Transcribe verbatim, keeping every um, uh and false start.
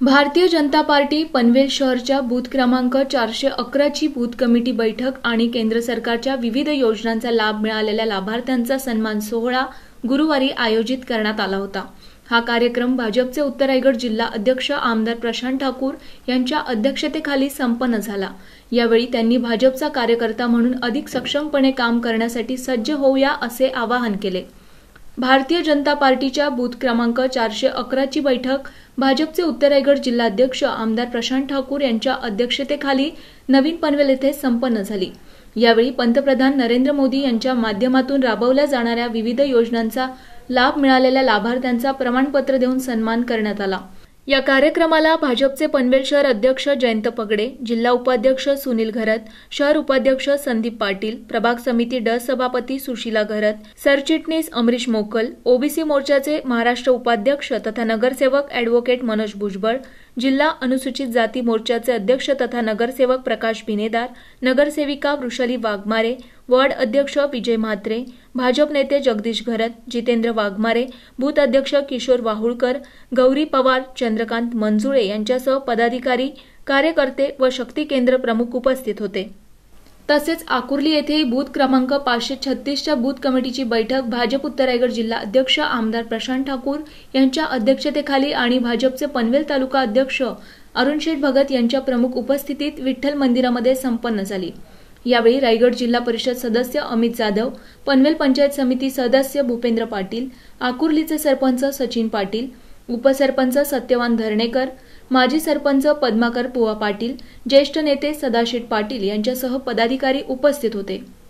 भारतीय जनता पार्टी पनवेल शहरच्या बूथ क्रमांक चारशे अकरा ची बूथ कमिटी बैठक आणि केंद्र सरकारच्या विविध योजनांचा लाभ मिळालेल्या लाभार्थ्यांचा सन्मान सोहळा गुरुवारी आयोजित करण्यात आला होता। हा कार्यक्रम भाजपचे उत्तर रायगड जिल्हा अध्यक्ष आमदार प्रशांत ठाकूर यांच्या अध्यक्षतेखाली संपन्न झाला। यावेळी त्यांनी भाजपचा कार्यकर्ता म्हणून अधिक सक्षमपणे काम करण्यासाठी सज्ज होऊया असे आवाहन केले। भारतीय जनता पार्टीच्या बूथ क्रमांक चारशे अकरा ची बैठक भाजपचे उत्तर रायगड जिल्हाध्यक्ष आमदार प्रशांत ठाकूर यांच्या अध्यक्षतेखाली नवीन पनवेल येथे संपन्न झाली। यावेळी पंतप्रधान नरेंद्र मोदी यांच्या माध्यमातून राबवल्या जाणाऱ्या विविध योजनांचा लाभ मिळालेल्या लाभार्थ्यांचा प्रमाणपत्र देऊन सन्मान करण्यात आला। या कार्यक्रमाला भाजपचे पनवेल शहर अध्यक्ष जयंत पगडे, जिल्हा उपाध्यक्ष सुनील घरत, शहर उपाध्यक्ष संदीप पाटील, प्रभाग समिती ड सभापती सुशीला घरत, सरचिटणीस अमरीश मोकल, ओबीसी मोर्चाचे महाराष्ट्र उपाध्यक्ष तथा नगरसेवक ॲडव्होकेट मनोज भुजबळ, जिल्हा अनुसूचित जाती मोर्चाचे अध्यक्ष तथा नगरसेवक प्रकाश भिनेदार, नगरसेविका वृषाली वाघमारे, वार्ड अध्यक्ष विजय म्हात्रे, भाजप नेते जगदीश घरत, जितेंद्र वाघमारे, बूथ अध्यक्ष किशोर वाहुळकर, गौरी पवार, चंद्रकांत मंजुळे यांच्यासह पदाधिकारी, कार्यकर्ते व शक्ती केंद्र प्रमुख उपस्थित होते। तसेच आकुर्ली येथेही बूथ क्रमांक पाचशे छत्तीस च्या बूथ कमिटीची बैठक भाजप उत्तर रायगड जिल्हा अध्यक्ष आमदार प्रशांत ठाकूर यांच्या अध्यक्षतेखाली आणि भाजपचे पनवेल तालुका अध्यक्ष अरुण शेठ भगत यांच्या प्रमुख उपस्थितीत विठ्ठल मंदिरामध्ये संपन्न झाली। यावेळी रायगड जिल्हा परिषद सदस्य अमित जाधव, पनवेल पंचायत समिती सदस्य भूपेंद्र पाटील, आकुर्लीचे सरपंच सचिन पाटील, उपसरपंच सत्यवान धरणेकर, माजी सरपंच पद्माकर पुवा पाटील, ज्येष्ठ नेते सदाशिव पाटील यांच्यासह पदाधिकारी उपस्थित होते।